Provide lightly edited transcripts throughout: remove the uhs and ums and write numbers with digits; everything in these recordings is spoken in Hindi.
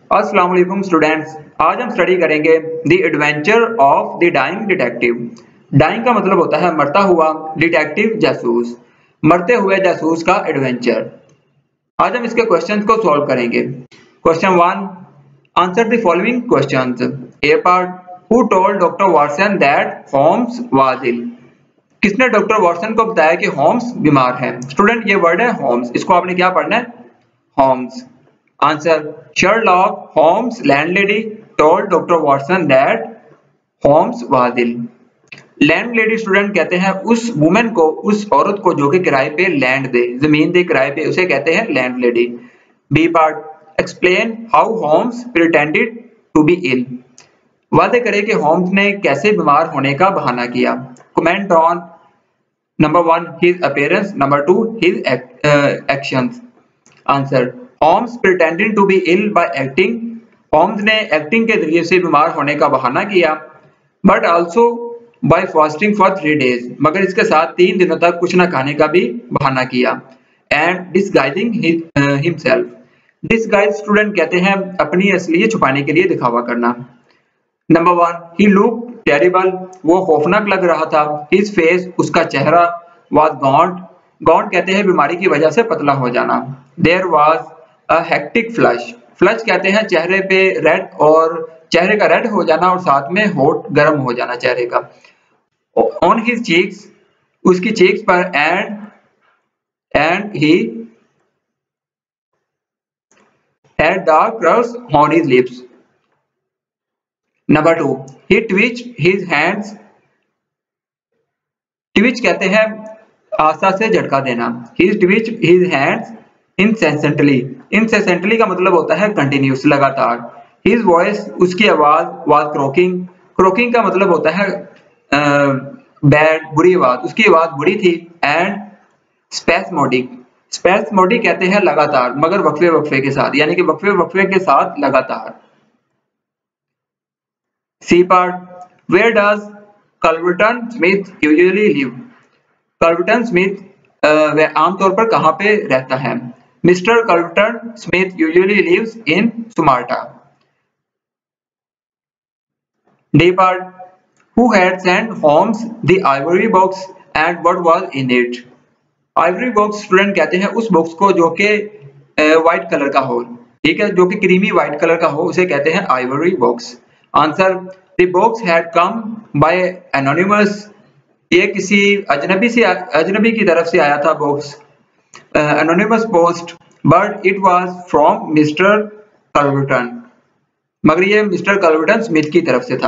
अस्सलाम वालेकुम स्टूडेंट्स। आज हम स्टडी करेंगे the adventure of the dying detective. Dying का मतलब होता है मरता हुआ, डिटेक्टिव जासूस, मरते हुए जासूस का एडवेंचर। आज हम इसके क्वेश्चंस को सॉल्व करेंगे। Question 1, answer the following questions. A part, who told doctor Watson that Holmes was ill. किसने डॉक्टर वाटसन को बताया कि होम्स बीमार है। स्टूडेंट ये वर्ड है होम्स, इसको आपने क्या पढ़ना है, Holmes. Answer, Sherlock Holmes landlady told Dr. Watson that Holmes was ill. Landlady student कहते हैं उस वुमेन को, उस औरत को जो कि किराए पे लैंड दे, जमीन दे किराए पे, उसे कहते हैं landlady. B part, explain how Holmes pretended to be ill. वादे करे कि होम्स ने कैसे बीमार होने का बहाना किया। Comment on number 1 his appearance, number 2 his actions. Answer, Holmes pretending to be ill by acting। Holmes ने एक्टिंग के जरिए से बीमार होने का बहाना किया। But also by fasting for 3 days, मगर इसके साथ 3 दिनों तक कुछ न खाने का भी बहाना किया। And disguising himself. Disguise student कहते हैं अपनी असलियत छुपाने के लिए दिखावा करना। नंबर 1, ही लुक टेरिबल, वो खौफनाक लग रहा था। हिज फेस, उसका चेहरा, वाज गॉन्ट, गॉन्ट कहते हैं बीमारी की वजह से पतला हो जाना। There was a hectic flush, flush कहते हैं चेहरे पे रेड, और चेहरे का रेड हो जाना और साथ में हॉट गर्म हो जाना चेहरे का। ऑन हिज चीक्स, उसकी चीक्स पर, and he had dark curves on his lips. Number 2, he twitched his hands. Twitch कहते हैं आस्था से झटका देना। He twitched his hands incessantly। incessantly का मतलब होता है कंटिन्यूस, लगातार। His voice, उसकी आवाज, was croaking। croaking का मतलब होता है बैड, बुरी आवाज, उसकी आवाज बुरी थी। एंड spasmodic, spasmodic कहते हैं लगातार मगर वक्फे वक्फे के साथ, यानी कि वक्फे वक्फे के साथ लगातार। C part, where does Culverton Smith usually live। Culverton Smith वह आमतौर पर कहाँ पे रहता है। Mr. Culverton Smith usually lives in Sumarta. D part, who had sent Holmes the ivory box and what was in it। Ivory box student कहते हैं उस बॉक्स को जो कि व्हाइट कलर का हो, ठीक है, जो कि क्रीमी व्हाइट कलर का हो, उसे कहते हैं ivory box. Answer, the box had come by anonymous. ये किसी अजनबी की तरफ से आया था box, anonymous post, but it was from mister Culverton, मगर ये मिस्टर कल्वर्टन स्मिथ की तरफ से था।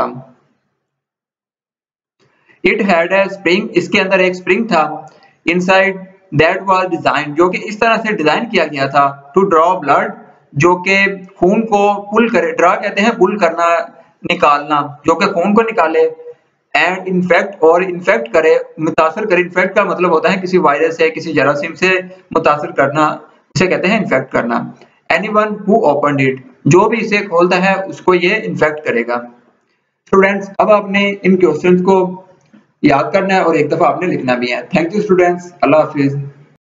इट हैड ए स्प्रिंग, इसके अंदर एक स्प्रिंग था। इनसाइड, दैट वाज डिजाइन, जो कि इस तरह से डिजाइन किया गया था। टू ड्रॉ ब्लड, जो कि खून को पुल करे, ड्रा कहते हैं पुल करना, निकालना, जो कि खून को निकाले। एंड इन्फेक्ट, और इन्फेक्ट करे, मुतासर करे। इन्फेक्ट का मतलब होता है किसी वायरस से, किसी जरासीम से मुतासर करना, इसे कहते हैं इन्फेक्ट करना। एनीवन हु ओपनड इट, जो भी इसे खोलता है उसको ये इन्फेक्ट करेगा। स्टूडेंट्स, अब आपने इन क्वेश्चंस को याद करना है और एक दफा आपने लिखना भी है। थैंक यू स्टूडेंट्स, अल्लाह हाफिज।